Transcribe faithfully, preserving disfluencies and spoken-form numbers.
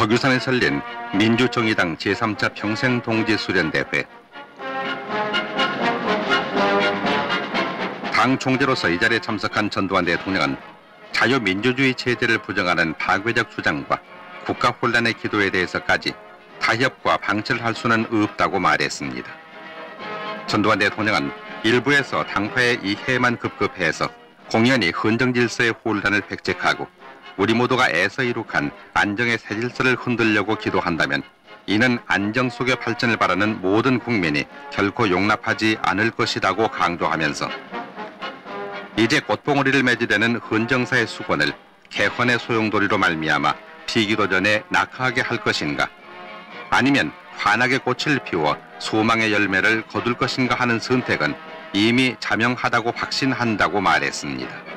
석유산에서 열린 민주정의당 제삼 차 평생동지수련대회. 당 총재로서 이 자리에 참석한 전두환 대통령은 자유민주주의 체제를 부정하는 파괴적 주장과 국가 혼란의 기도에 대해서까지 타협과 방치를 할 수는 없다고 말했습니다. 전두환 대통령은 일부에서 당파의 이해만 급급해서 공연히 헌정 질서의 혼란을 획책하고 우리 모두가 애써 이룩한 안정의 새 질서를 흔들려고 기도한다면 이는 안정 속의 발전을 바라는 모든 국민이 결코 용납하지 않을 것이라고 강조하면서 이제 꽃봉오리를 맺으려는 헌정사의 수건을 개헌의 소용돌이로 말미암아 피기도 전에 낙하하게 할 것인가, 아니면 환하게 꽃을 피워 소망의 열매를 거둘 것인가 하는 선택은 이미 자명하다고 확신한다고 말했습니다.